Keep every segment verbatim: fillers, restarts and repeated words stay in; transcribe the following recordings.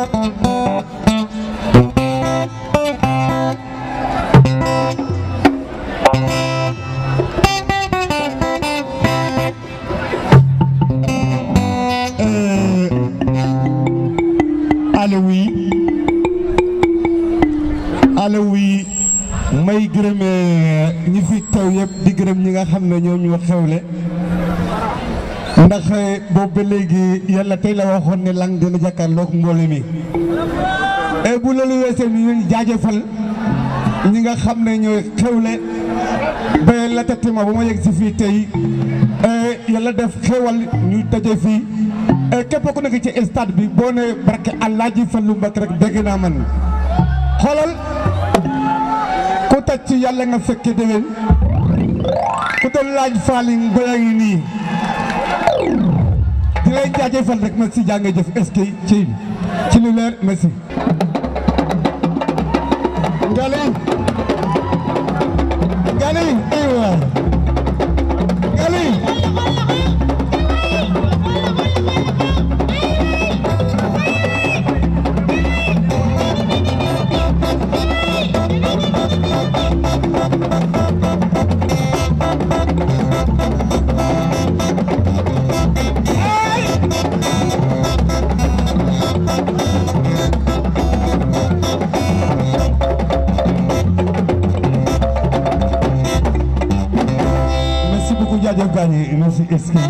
allo oui allo oui may gërëm ñi fi taw yëpp di gërëm ñi nga xam ne ñoo ñu xewle ndax boobu ba léegi yàlla tey la waxoon ne lang dina jàkkaarloog mbooloo mi et bu loolu weesoo ñu jaajëfal ñi nga xam ne ñooy xewle ba la tatima ba ma yegg si fii tey yàlla def xewal ñu daje fii képp ku nekk ci stade bi boo ne barke Alaaji Fallu Mbàkke rek dégg naa man xoolal ku taj ci yàlla nga fekke déwén ku doon laaj faali ngoya ngi nii di lay jaajëfal rek merci jaa nga jëf est-ce que ci ci lu leer merci ngali ngali aywa ngali jaajëf gaañi merci est-ce que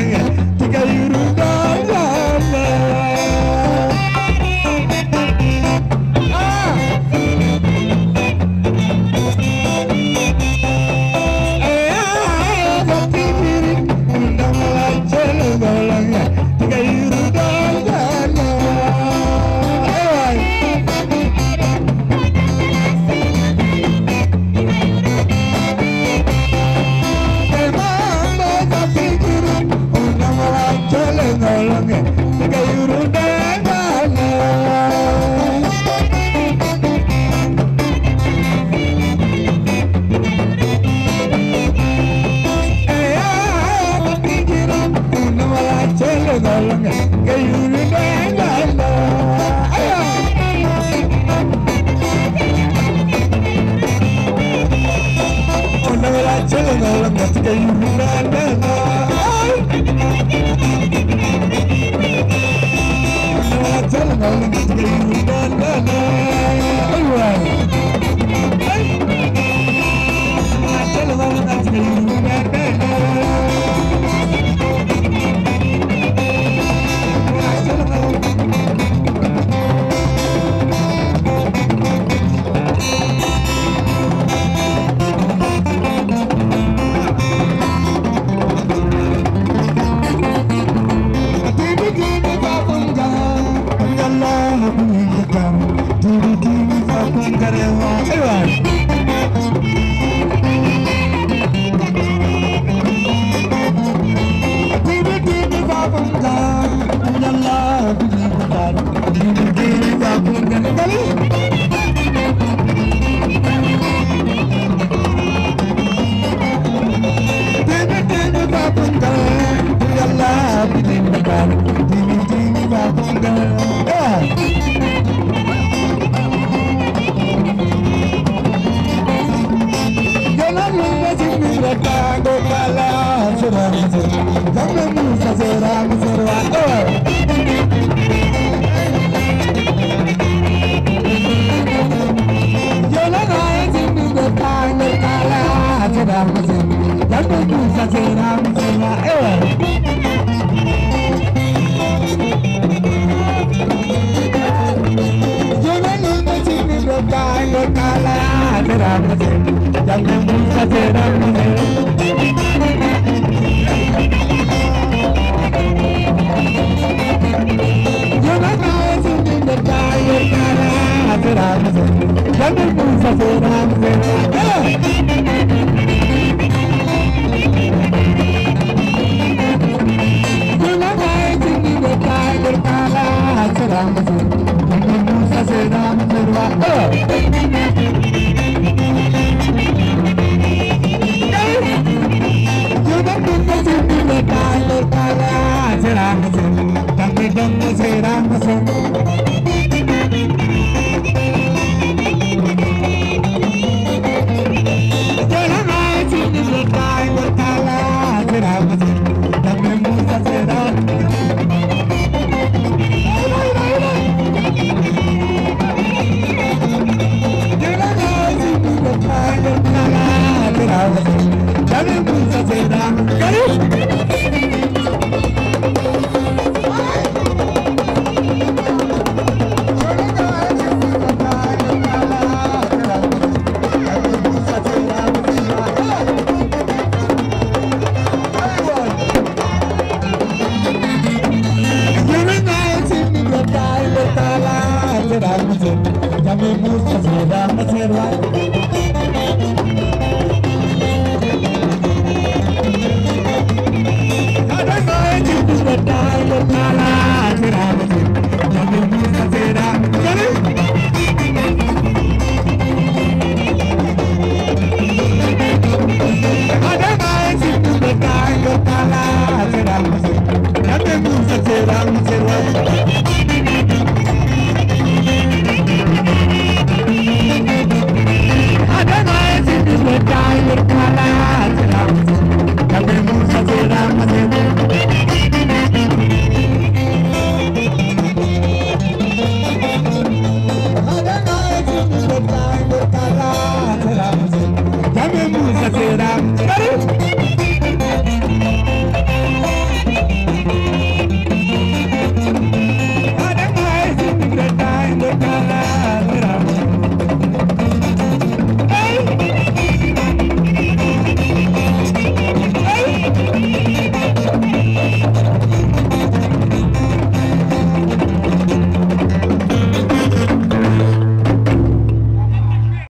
Será